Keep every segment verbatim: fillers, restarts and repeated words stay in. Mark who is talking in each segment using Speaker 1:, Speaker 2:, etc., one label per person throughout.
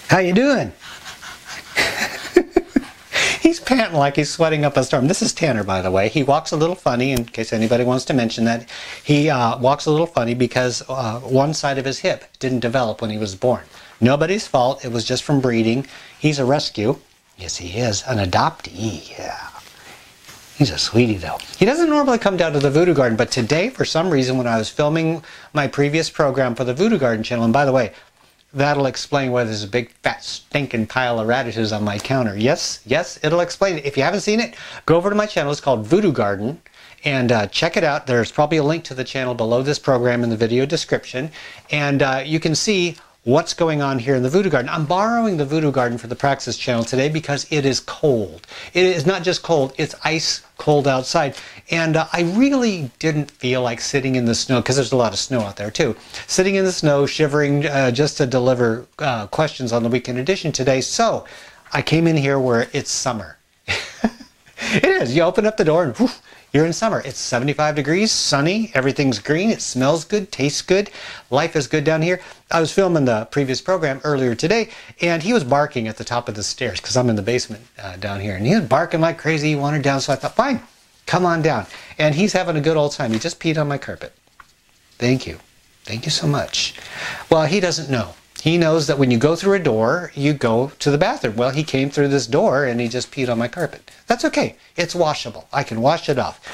Speaker 1: How you doing? He's panting like he's sweating up a storm. This is Tanner, by the way. He walks a little funny, in case anybody wants to mention that. He uh, walks a little funny because uh, one side of his hip didn't develop when he was born. Nobody's fault. It was just from breeding. He's a rescue. Yes, he is. An adoptee. Yeah. He's a sweetie, though. He doesn't normally come down to the Voodoo Garden, but today, for some reason, when I was filming my previous program for the Voodoo Garden channel, and by the way, that'll explain why there's a big fat stinking pile of radishes on my counter. Yes, yes, it'll explain it. If you haven't seen it, go over to my channel. It's called Voodoo Garden, and uh, check it out. There's probably a link to the channel below this program in the video description, and uh, you can see what's going on here in the Voodoo Garden. I'm borrowing the Voodoo Garden for the Praxis channel today because it is cold. It is not just cold, it's ice cold outside. And uh, I really didn't feel like sitting in the snow, because there's a lot of snow out there too. Sitting in the snow, shivering, uh, just to deliver uh, questions on the weekend edition today. So I came in here where it's summer. It is. You open up the door and whew, you're in summer. It's seventy-five degrees, sunny, everything's green, it smells good, tastes good, life is good down here. I was filming the previous program earlier today, and he was barking at the top of the stairs, because I'm in the basement uh, down here, and he was barking like crazy. He wanted down, so I thought, fine, come on down. And he's having a good old time. He just peed on my carpet. Thank you. Thank you so much. Well, he doesn't know. He knows that when you go through a door, you go to the bathroom. Well, he came through this door and he just peed on my carpet. That's okay. It's washable. I can wash it off.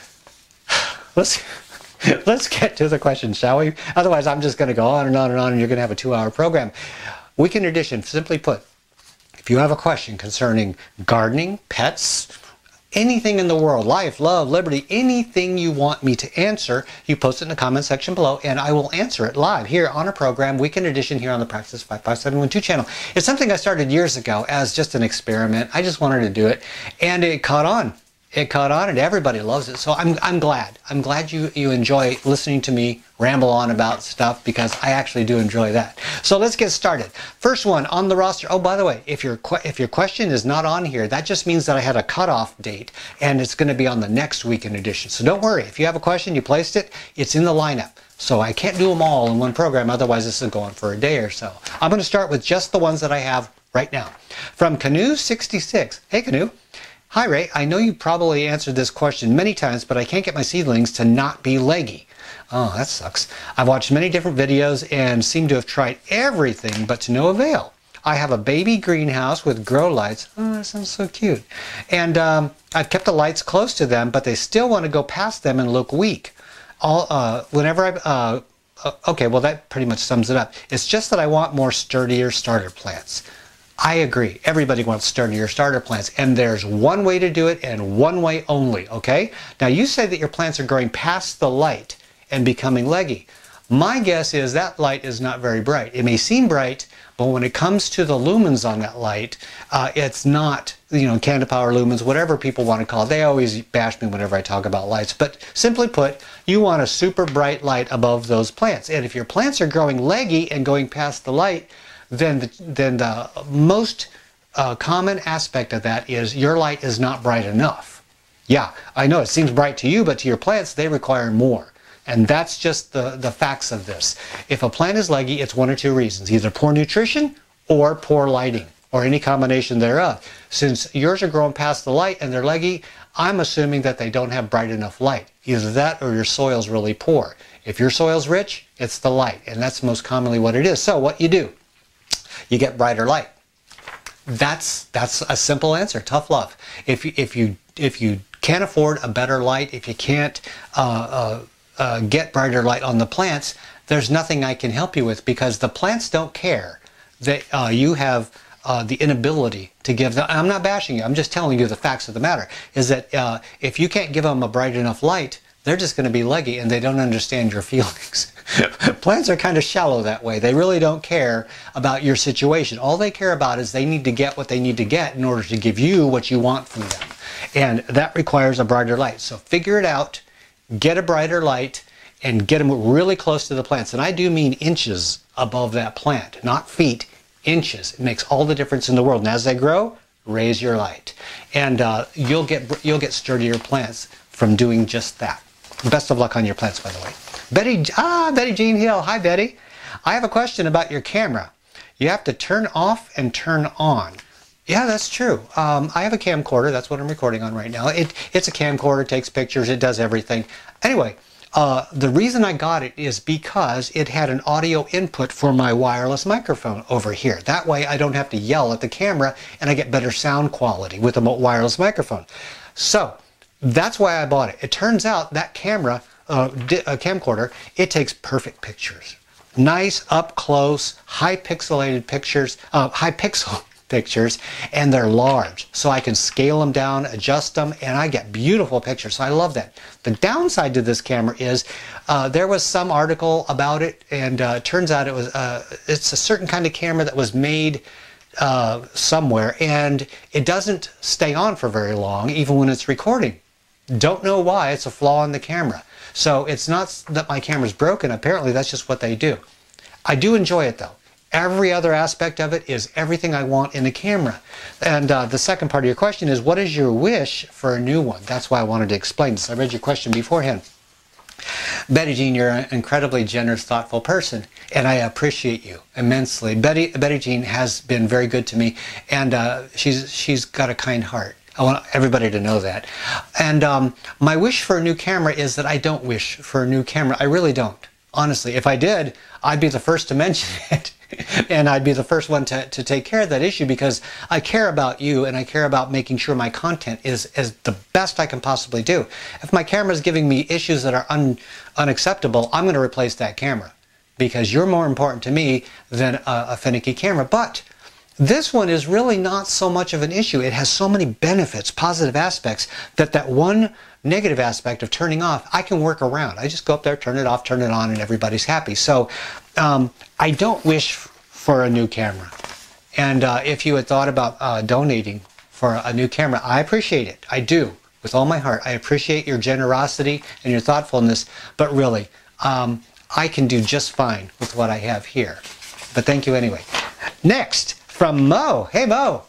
Speaker 1: Let's, let's get to the questions, shall we? Otherwise, I'm just going to go on and on and on, and you're going to have a two-hour program. Weekend edition, simply put, if you have a question concerning gardening, pets, anything in the world, life, love, liberty, anything you want me to answer, you post it in the comment section below, and I will answer it live here on a program, Weekend Edition, here on the Praxis five five seven one two channel. It's something I started years ago as just an experiment. I just wanted to do it, and it caught on. It caught on, and everybody loves it. So I'm, I'm glad. I'm glad you, you enjoy listening to me ramble on about stuff, because I actually do enjoy that. So let's get started. First one on the roster. Oh, by the way, if your, if your question is not on here, that just means that I had a cutoff date, and it's going to be on the next Weekend Edition. So don't worry. If you have a question, you placed it, it's in the lineup. So I can't do them all in one program, otherwise this is going for a day or so. I'm going to start with just the ones that I have right now. From Canoe sixty-six. Hey, Canoe. Hi, Ray. I know you probably answered this question many times, but I can't get my seedlings to not be leggy. Oh, that sucks. I've watched many different videos and seem to have tried everything, but to no avail. I have a baby greenhouse with grow lights. Oh, that sounds so cute. And um, I've kept the lights close to them, but they still want to go past them and look weak. All, uh, whenever I... Uh, uh, okay, well, that pretty much sums it up. It's just that I want more sturdier starter plants. I agree. Everybody wants sturdier starter plants, and there's one way to do it and one way only, okay? Now, you say that your plants are growing past the light and becoming leggy. My guess is that light is not very bright. It may seem bright, but when it comes to the lumens on that light, uh, it's not, you know, Canada Power lumens, whatever people want to call it. They always bash me whenever I talk about lights. But simply put, you want a super bright light above those plants. And if your plants are growing leggy and going past the light, then the, then the most uh, common aspect of that is your light is not bright enough. Yeah, I know it seems bright to you, but to your plants, they require more. And that's just the, the facts of this. If a plant is leggy, it's one or two reasons. Either poor nutrition or poor lighting, or any combination thereof. Since yours are growing past the light and they're leggy, I'm assuming that they don't have bright enough light. Either that or your soil's really poor. If your soil's rich, it's the light, and that's most commonly what it is. So what you do, you get brighter light. That's that's a simple answer. Tough love. If you, if you if you can't afford a better light, if you can't uh, uh, uh, get brighter light on the plants, there's nothing I can help you with, because the plants don't care that uh, you have uh, the inability to give them. I'm not bashing you. I'm just telling you the facts of the matter. Is that uh, if you can't give them a bright enough light, they're just going to be leggy, and they don't understand your feelings. Plants are kind of shallow that way. They really don't care about your situation. All they care about is they need to get what they need to get in order to give you what you want from them. And that requires a brighter light. So figure it out, get a brighter light, and get them really close to the plants. And I do mean inches above that plant, not feet, inches. It makes all the difference in the world. And as they grow, raise your light. And uh, you'll get, you'll get sturdier plants from doing just that. Best of luck on your plants, by the way. Betty, ah, Betty Jean Hill. Hi, Betty. I have a question about your camera. you have to turn off and turn on. Yeah, that's true. Um, I have a camcorder. That's what I'm recording on right now. It, it's a camcorder, takes pictures, it does everything. Anyway, uh, the reason I got it is because it had an audio input for my wireless microphone over here. That way I don't have to yell at the camera and I get better sound quality with a wireless microphone. So that's why I bought it. It turns out that camera, uh, a camcorder, it takes perfect pictures. Nice, up close, high pixelated pictures, uh, high pixel pictures, and they're large. So I can scale them down, adjust them, and I get beautiful pictures. So I love that. The downside to this camera is uh, there was some article about it, and uh, it turns out it was uh, it's a certain kind of camera that was made uh, somewhere, and it doesn't stay on for very long, even when it's recording. Don't know why. It's a flaw in the camera. So it's not that my camera's broken. Apparently that's just what they do. I do enjoy it though. Every other aspect of it is everything I want in a camera. And uh, the second part of your question is, what is your wish for a new one? That's why I wanted to explain this. I read your question beforehand. Betty Jean, you're an incredibly generous, thoughtful person, and I appreciate you immensely. Betty, Betty Jean has been very good to me, and uh, she's, she's got a kind heart. I want everybody to know that. And um, my wish for a new camera is that I don't wish for a new camera. I really don't. Honestly, if I did, I'd be the first to mention it. And I'd be the first one to, to take care of that issue, because I care about you and I care about making sure my content is, is the best I can possibly do. If my camera is giving me issues that are un, unacceptable, I'm going to replace that camera, because you're more important to me than a, a finicky camera. But this one is really not so much of an issue. It has so many benefits, positive aspects, that that one negative aspect of turning off, I can work around. I just go up there, turn it off, turn it on, and everybody's happy. So um, I don't wish for a new camera. And uh, if you had thought about uh, donating for a new camera, I appreciate it. I do, with all my heart. I appreciate your generosity and your thoughtfulness, but really, um, I can do just fine with what I have here. But thank you anyway. Next, from Mo. Hey, Mo.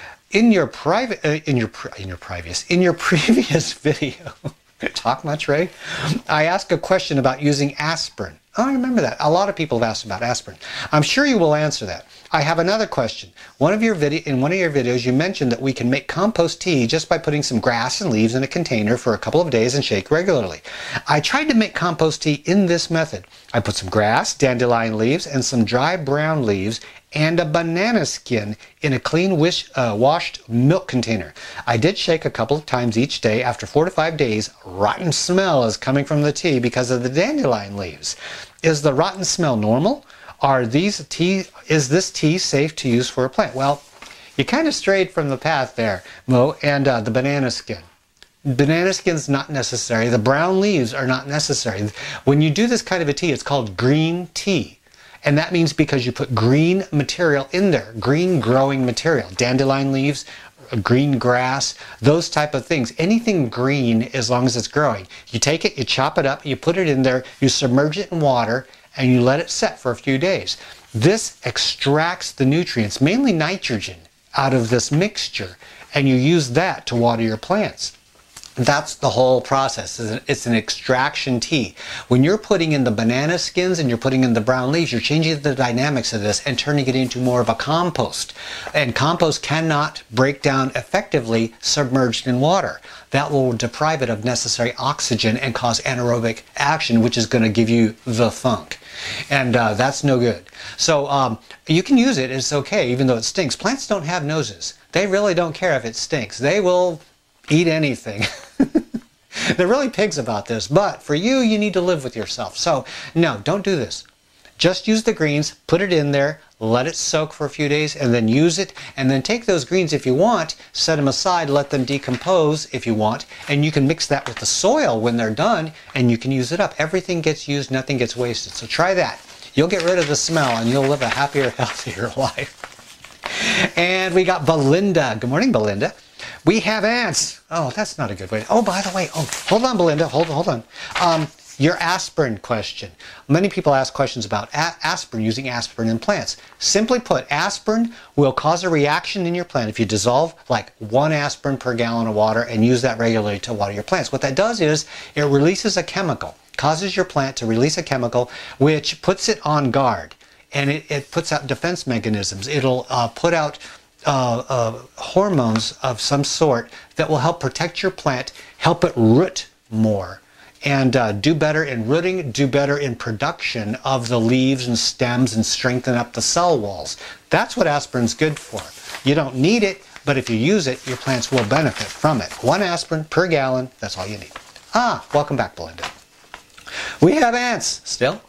Speaker 1: In your private, uh, in your in your previous, in your previous video, talk much, Ray? I asked a question about using aspirin. Oh, I remember that. A lot of people have asked about aspirin. I'm sure you will answer that. I have another question. One of your video, in one of your videos, you mentioned that we can make compost tea just by putting some grass and leaves in a container for a couple of days and shake regularly. I tried to make compost tea in this method. I put some grass, dandelion leaves, and some dry brown leaves and a banana skin in a clean wish, uh, washed milk container. I did shake a couple of times each day. After four to five days, rotten smell is coming from the tea because of the dandelion leaves. Is the rotten smell normal? Are these tea, is this tea safe to use for a plant? Well, you kind of strayed from the path there, Mo, and uh, the banana skin. Banana skin's not necessary. The brown leaves are not necessary. When you do this kind of a tea, it's called green tea. And that means because you put green material in there, green growing material, dandelion leaves, green grass, those type of things. Anything green, as long as it's growing. You take it, you chop it up, you put it in there, you submerge it in water, and you let it set for a few days. This extracts the nutrients, mainly nitrogen, out of this mixture, and you use that to water your plants. That's the whole process. It's an extraction tea. When you're putting in the banana skins and you're putting in the brown leaves, you're changing the dynamics of this and turning it into more of a compost. And compost cannot break down effectively submerged in water. That will deprive it of necessary oxygen and cause anaerobic action, which is going to give you the funk. And uh, that's no good. So um, you can use it. It's okay, even though it stinks. Plants don't have noses. They really don't care if it stinks. They will eat anything. They're really pigs about this, but for you, you need to live with yourself. So no, don't do this. Just use the greens, put it in there, let it soak for a few days, and then use it, and then take those greens if you want, set them aside, let them decompose if you want, and you can mix that with the soil when they're done, and you can use it up. Everything gets used, nothing gets wasted. So try that. You'll get rid of the smell, and you'll live a happier, healthier life. And we got Belinda. Good morning, Belinda. We have ants. Oh, that's not a good way. Oh, by the way, oh, hold on, Belinda. Hold on, hold on. Um, your aspirin question. Many people ask questions about aspirin, using aspirin in plants. Simply put, aspirin will cause a reaction in your plant if you dissolve like one aspirin per gallon of water and use that regularly to water your plants. What that does is it releases a chemical, causes your plant to release a chemical which puts it on guard. and it, it puts out defense mechanisms. It'll uh, put out uh, uh, hormones of some sort that will help protect your plant, help it root more, and uh, do better in rooting, do better in production of the leaves and stems, and strengthen up the cell walls. That's what aspirin's good for. You don't need it, but if you use it, your plants will benefit from it. One aspirin per gallon, that's all you need. Ah, welcome back, Belinda. We have ants still.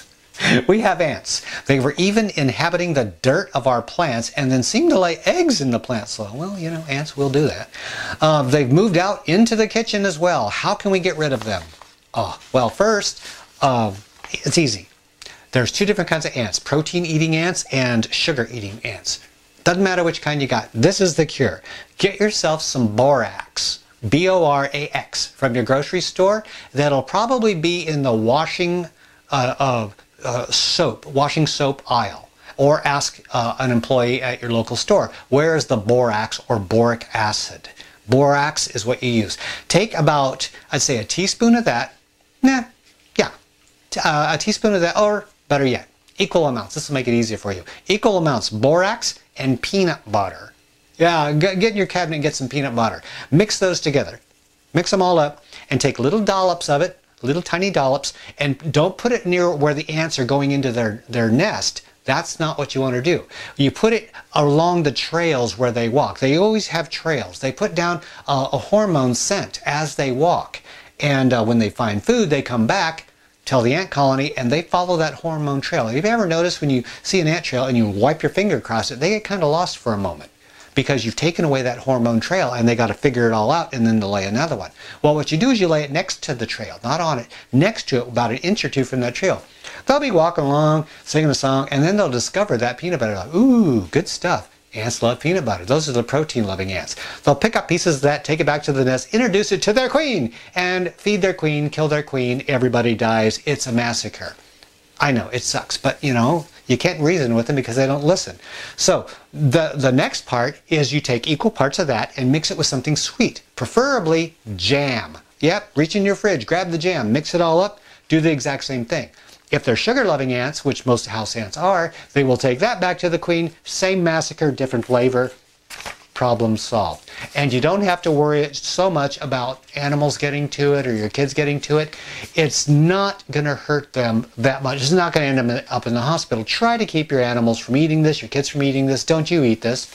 Speaker 1: We have ants. They were even inhabiting the dirt of our plants and then seem to lay eggs in the plant soil. Well, you know, ants will do that. Uh, they've moved out into the kitchen as well. How can we get rid of them? Oh, well, first, uh, it's easy. There's two different kinds of ants, protein-eating ants and sugar-eating ants. Doesn't matter which kind you got. This is the cure. Get yourself some borax, B O R A X, from your grocery store. That'll probably be in the washing uh, of uh, soap, washing soap aisle. Or ask uh, an employee at your local store, where is the borax or boric acid? Borax is what you use. Take about, I'd say, a teaspoon of that. Nah, yeah, uh, a teaspoon of that, or better yet, equal amounts. This will make it easier for you. Equal amounts, borax and peanut butter. Yeah, get in your cabinet and get some peanut butter. Mix those together. Mix them all up and take little dollops of it, little tiny dollops, and don't put it near where the ants are going into their, their nest. That's not what you want to do. You put it along the trails where they walk. They always have trails. They put down uh, a hormone scent as they walk. And uh, when they find food, they come back, tell the ant colony, and they follow that hormone trail. Have you ever noticed when you see an ant trail and you wipe your finger across it, they get kind of lost for a moment because you've taken away that hormone trail and they got to figure it all out and then to lay another one. Well, what you do is you lay it next to the trail, not on it, next to it, about an inch or two from that trail. They'll be walking along, singing a song, and then they'll discover that peanut butter. Like, ooh, good stuff. Ants love peanut butter. Those are the protein-loving ants. They'll pick up pieces of that, take it back to the nest, introduce it to their queen, and feed their queen, kill their queen. Everybody dies. It's a massacre. I know, it sucks, but, you know, you can't reason with them because they don't listen. So the, the next part is you take equal parts of that and mix it with something sweet, preferably jam. Yep, reach in your fridge, grab the jam, mix it all up, do the exact same thing. If they're sugar-loving ants, which most house ants are, they will take that back to the queen, same massacre, different flavor, problem solved. And you don't have to worry so much about animals getting to it or your kids getting to it. It's not going to hurt them that much. It's not going to end up in the hospital. Try to keep your animals from eating this, your kids from eating this. Don't you eat this.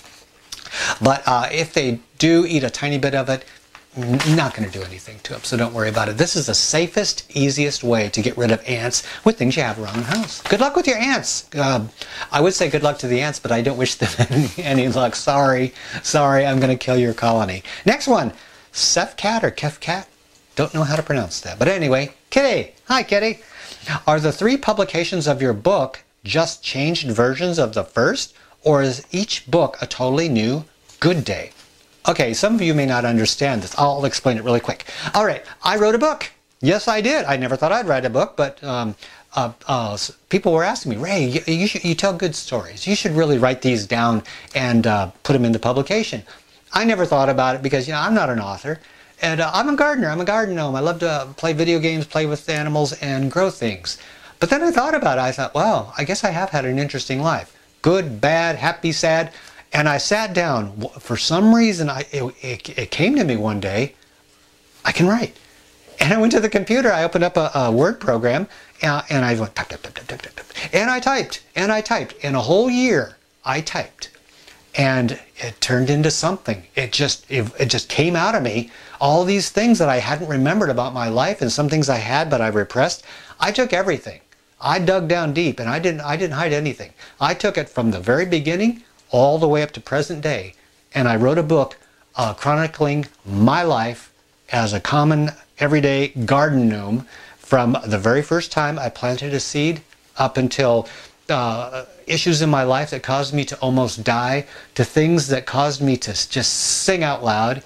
Speaker 1: But uh, if they do eat a tiny bit of it, not going to do anything to them, so don't worry about it. This is the safest, easiest way to get rid of ants with things you have around the house. Good luck with your ants. Uh, I would say good luck to the ants, but I don't wish them any, any luck. Sorry, sorry, I'm going to kill your colony. Next one, Cefcat or Kefcat. Don't know how to pronounce that. But anyway, Kitty. Hi, Kitty. Are the three publications of your book just changed versions of the first, or is each book a totally new Good Day? Okay, some of you may not understand this. I'll explain it really quick. All right, I wrote a book. Yes, I did. I never thought I'd write a book, but um, uh, uh, people were asking me, Ray, you, you, should, you tell good stories. You should really write these down and uh, put them into publication. I never thought about it because, you know, I'm not an author. And uh, I'm a gardener. I'm a garden gnome. I love to play video games, play with animals, and grow things. But then I thought about it. I thought, wow, I guess I have had an interesting life. Good, bad, happy, sad. And I sat down. For some reason, I, it, it, it came to me one day, I can write. And I went to the computer, I opened up a, a Word program, uh, and I went, type, type, type, type, type, type, type. And I typed, and I typed. In a whole year, I typed. And it turned into something. It just, it, it just came out of me. All these things that I hadn't remembered about my life, and some things I had but I repressed, I took everything. I dug down deep, and I didn't, I didn't hide anything. I took it from the very beginning all the way up to present day, and I wrote a book uh, chronicling my life as a common everyday garden gnome from the very first time I planted a seed up until uh, issues in my life that caused me to almost die, to things that caused me to just sing out loud,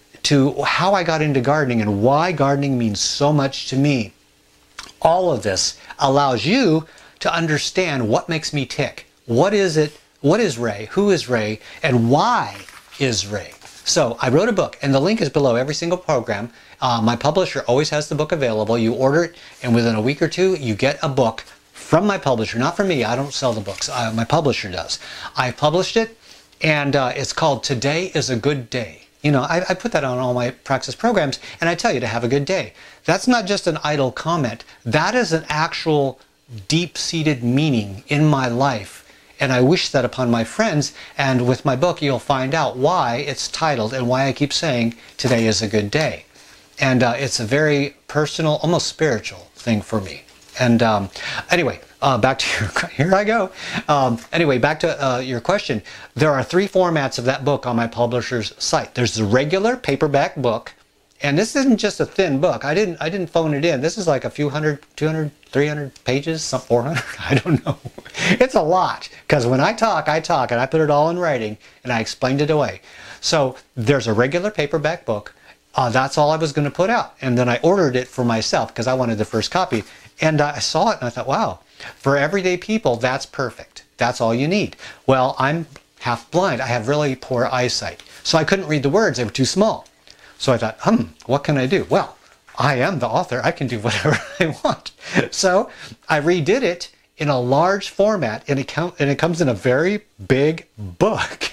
Speaker 1: to how I got into gardening and why gardening means so much to me. All of this allows you to understand what makes me tick. What is it? What is Ray? Who is Ray? And why is Ray? So I wrote a book, and the link is below every single program. Uh, my publisher always has the book available. You order it, and within a week or two, you get a book from my publisher, not from me. I don't sell the books. Uh, my publisher does. I published it, and uh, it's called Today is a Good Day. You know, I, I put that on all my Praxis programs, and I tell you to have a good day. That's not just an idle comment. That is an actual deep-seated meaning in my life, and I wish that upon my friends. And with my book, you'll find out why it's titled and why I keep saying today is a good day. And uh, it's a very personal, almost spiritual thing for me. And um, anyway, uh, back to your, here I go. Um, anyway, back to uh, your question. There are three formats of that book on my publisher's site. There's the regular paperback book, and this isn't just a thin book. I didn't, I didn't phone it in. This is like a few hundred, two hundred, three hundred pages, some four hundred, I don't know. It's a lot, because when I talk, I talk, and I put it all in writing, and I explained it away. So there's a regular paperback book. Uh, that's all I was going to put out. And then I ordered it for myself because I wanted the first copy. And uh, I saw it and I thought, wow, for everyday people, that's perfect. That's all you need. Well, I'm half blind. I have really poor eyesight. So I couldn't read the words. They were too small. So I thought, hmm, what can I do? Well, I am the author. I can do whatever I want. So I redid it in a large format, and it, com and it comes in a very big book.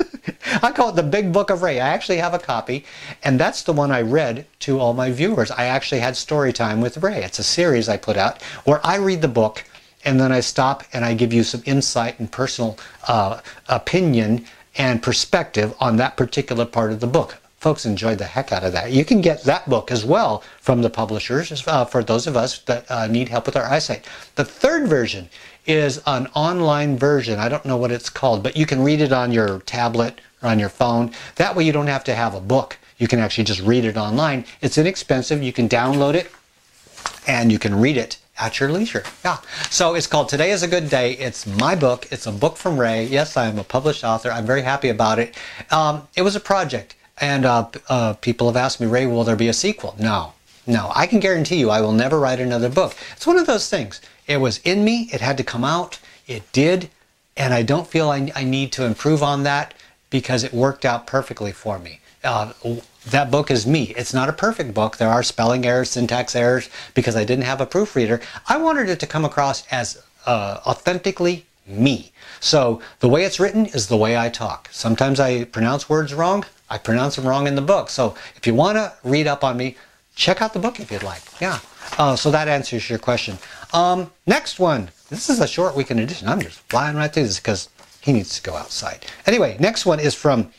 Speaker 1: I call it the Big Book of Ray. I actually have a copy, and that's the one I read to all my viewers. I actually had story time with Ray. It's a series I put out where I read the book, and then I stop and I give you some insight and personal uh, opinion and perspective on that particular part of the book. Folks enjoyed the heck out of that. You can get that book as well from the publishers uh, for those of us that uh, need help with our eyesight. The third version is an online version. I don't know what it's called, but you can read it on your tablet or on your phone. That way you don't have to have a book. You can actually just read it online. It's inexpensive. You can download it and you can read it at your leisure. Yeah. So it's called Today is a Good Day. It's my book. It's a book from Ray. Yes, I am a published author. I'm very happy about it. Um, it was a project. And uh, uh, people have asked me, Ray, will there be a sequel? No. No. I can guarantee you I will never write another book. It's one of those things. It was in me. It had to come out. It did. And I don't feel I, I need to improve on that because it worked out perfectly for me. Uh, that book is me. It's not a perfect book. There are spelling errors, syntax errors, because I didn't have a proofreader. I wanted it to come across as uh, authentically me. So the way it's written is the way I talk. Sometimes I pronounce words wrong. I pronounce them wrong in the book. So if you want to read up on me, check out the book if you'd like. Yeah. Uh, so that answers your question. Um, next one. This is a short weekend edition. I'm just flying right through this because he needs to go outside. Anyway, next one is from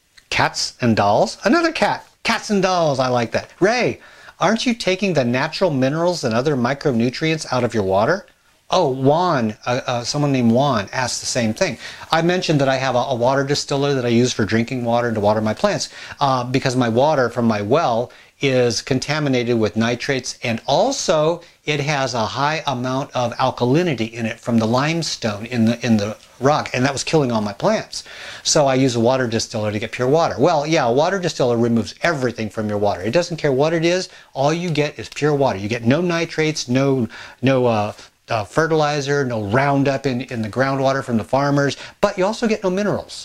Speaker 1: Cats and Dolls. Another cat. Cats and Dolls. I like that. Ray, aren't you taking the natural minerals and other micronutrients out of your water? Oh, Juan, uh, uh, someone named Juan asked the same thing. I mentioned that I have a, a water distiller that I use for drinking water to water my plants uh, because my water from my well is contaminated with nitrates, and also it has a high amount of alkalinity in it from the limestone in the in the rock, and that was killing all my plants. So I use a water distiller to get pure water. Well, yeah, a water distiller removes everything from your water. It doesn't care what it is. All you get is pure water. You get no nitrates, no no uh, Uh, fertilizer, no Roundup in, in the groundwater from the farmers, but you also get no minerals.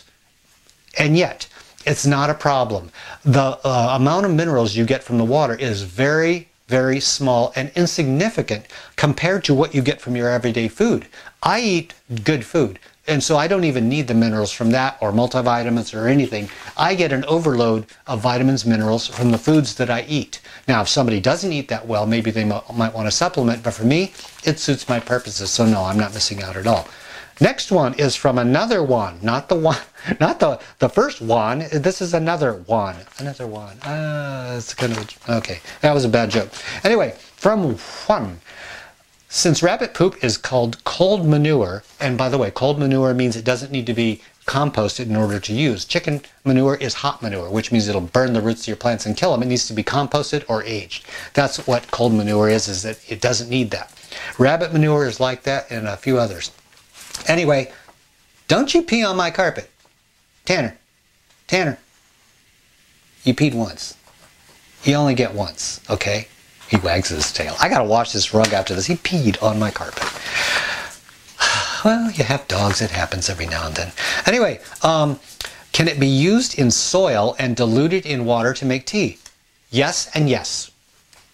Speaker 1: And yet, it's not a problem. The uh, amount of minerals you get from the water is very, very small and insignificant compared to what you get from your everyday food. I eat good food, and so I don't even need the minerals from that or multivitamins or anything. I get an overload of vitamins, minerals from the foods that I eat. Now, if somebody doesn't eat that well, maybe they might want to supplement, but for me, it suits my purposes, so no, I'm not missing out at all. Next one is from another Juan, not the one, not the the first Juan. This is another Juan, another Juan. Ah, it's kind of okay. That was a bad joke. Anyway, from Juan. Since rabbit poop is called cold manure, and by the way, cold manure means it doesn't need to be composted in order to use. Chicken manure is hot manure, which means it'll burn the roots of your plants and kill them. It needs to be composted or aged. That's what cold manure is, is that it doesn't need that. Rabbit manure is like that, and a few others. Anyway, don't you pee on my carpet. Tanner, Tanner, you peed once. You only get once, okay? He wags his tail. I gotta wash this rug after this. He peed on my carpet. Well, you have dogs. It happens every now and then. Anyway, um, can it be used in soil and diluted in water to make tea? Yes and yes.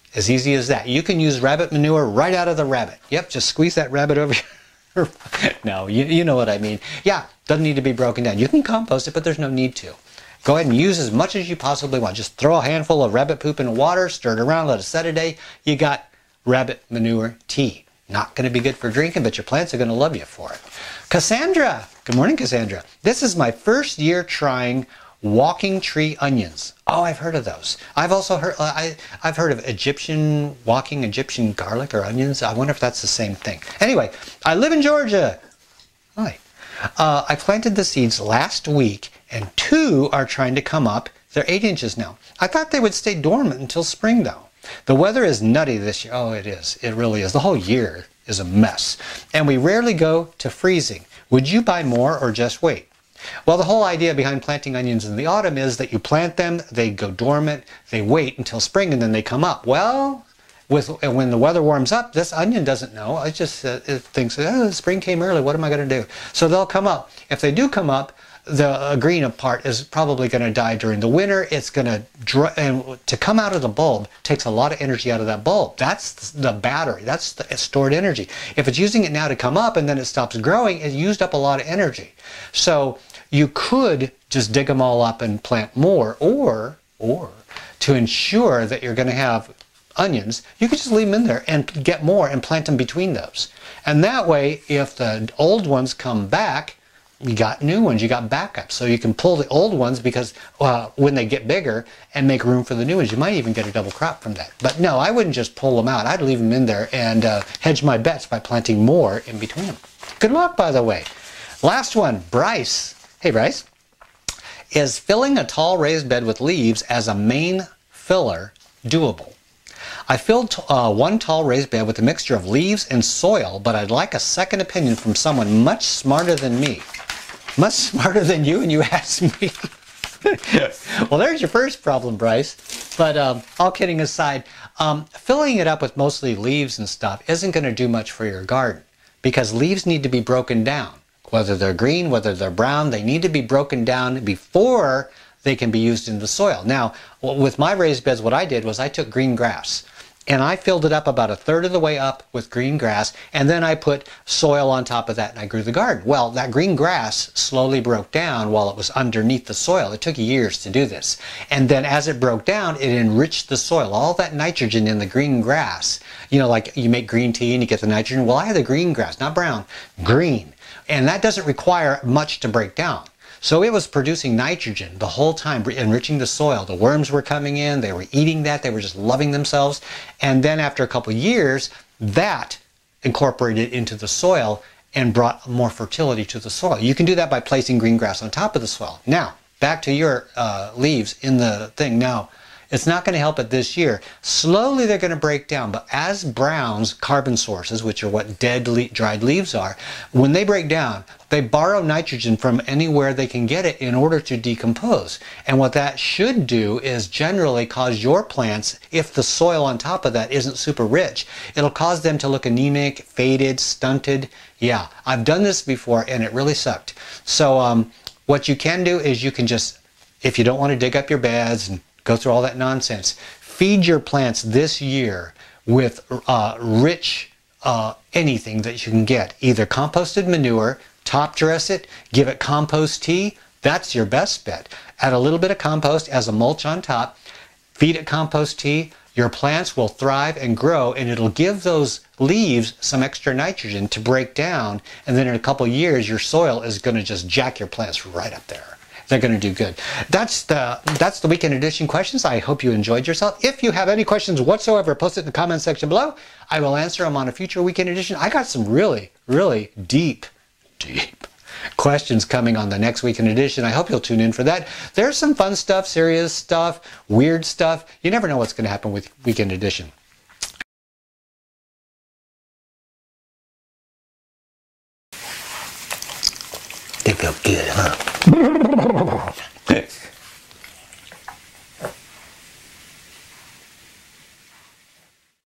Speaker 1: As easy as that. You can use rabbit manure right out of the rabbit. Yep, just squeeze that rabbit over here. No, you, you know what I mean. Yeah, doesn't need to be broken down. You can compost it, but there's no need to. Go ahead and use as much as you possibly want. Just throw a handful of rabbit poop in water, stir it around, let it set a day. You got rabbit manure tea. Not going to be good for drinking, but your plants are going to love you for it. Cassandra. Good morning, Cassandra. This is my first year trying walking tree onions. Oh, I've heard of those. I've also heard, uh, I, I've heard of Egyptian, walking Egyptian garlic or onions. I wonder if that's the same thing. Anyway, I live in Georgia. Hi. Uh, I planted the seeds last week and two are trying to come up. They're eight inches now. I thought they would stay dormant until spring though. The weather is nutty this year. Oh, it is. It really is. The whole year is a mess. And we rarely go to freezing. Would you buy more or just wait? Well, the whole idea behind planting onions in the autumn is that you plant them, they go dormant, they wait until spring, and then they come up. Well, with when the weather warms up, this onion doesn't know. It just uh, it thinks, oh, spring came early, what am I going to do? So they'll come up. If they do come up, the uh, green part is probably going to die during the winter. It's going to dry, and to come out of the bulb takes a lot of energy out of that bulb. That's the battery. That's the stored energy. If it's using it now to come up and then it stops growing, it used up a lot of energy. So you could just dig them all up and plant more, or or to ensure that you're going to have onions, you could just leave them in there and get more and plant them between those. And that way, if the old ones come back, you got new ones, you got backup. So you can pull the old ones because uh, when they get bigger and make room for the new ones, you might even get a double crop from that. But no, I wouldn't just pull them out. I'd leave them in there and uh, hedge my bets by planting more in between them. Good luck, by the way. Last one, Bryce. Hey, Bryce. Is filling a tall raised bed with leaves as a main filler doable? I filled uh, one tall raised bed with a mixture of leaves and soil, but I'd like a second opinion from someone much smarter than me. Much smarter than you, and you asked me. Well, there's your first problem, Bryce. But um, all kidding aside, um, filling it up with mostly leaves and stuff isn't going to do much for your garden because leaves need to be broken down. Whether they're green, whether they're brown, they need to be broken down before they can be used in the soil. Now, with my raised beds, what I did was I took green grass and I filled it up about a third of the way up with green grass, and then I put soil on top of that and I grew the garden. Well, that green grass slowly broke down while it was underneath the soil. It took years to do this. And then as it broke down, it enriched the soil. All that nitrogen in the green grass, you know, like you make green tea and you get the nitrogen. Well, I had the green grass, not brown, green. And that doesn't require much to break down. So it was producing nitrogen the whole time, enriching the soil. The worms were coming in, they were eating that, they were just loving themselves. And then after a couple of years, that incorporated into the soil and brought more fertility to the soil. You can do that by placing green grass on top of the soil. Now, back to your uh, leaves in the thing. Now, it's not going to help it this year. Slowly they're going to break down, but as browns, carbon sources, which are what dead le dried leaves are, when they break down, they borrow nitrogen from anywhere they can get it in order to decompose. And what that should do is generally cause your plants, if the soil on top of that isn't super rich, it'll cause them to look anemic, faded, stunted. Yeah, I've done this before and it really sucked. So um, what you can do is you can just, if you don't want to dig up your beds and go through all that nonsense, feed your plants this year with uh, rich uh, anything that you can get. Either composted manure, top dress it, give it compost tea. That's your best bet. Add a little bit of compost as a mulch on top, feed it compost tea. Your plants will thrive and grow, and it'll give those leaves some extra nitrogen to break down, and then in a couple of years your soil is going to just jack your plants right up there. They're going to do good. That's the that's the weekend edition questions. I hope you enjoyed yourself. If you have any questions whatsoever, post it in the comment section below. I will answer them on a future weekend edition. I got some really, really deep, deep questions coming on the next weekend edition. I hope you'll tune in for that. There's some fun stuff, serious stuff, weird stuff. You never know what's going to happen with weekend edition. They feel good, huh?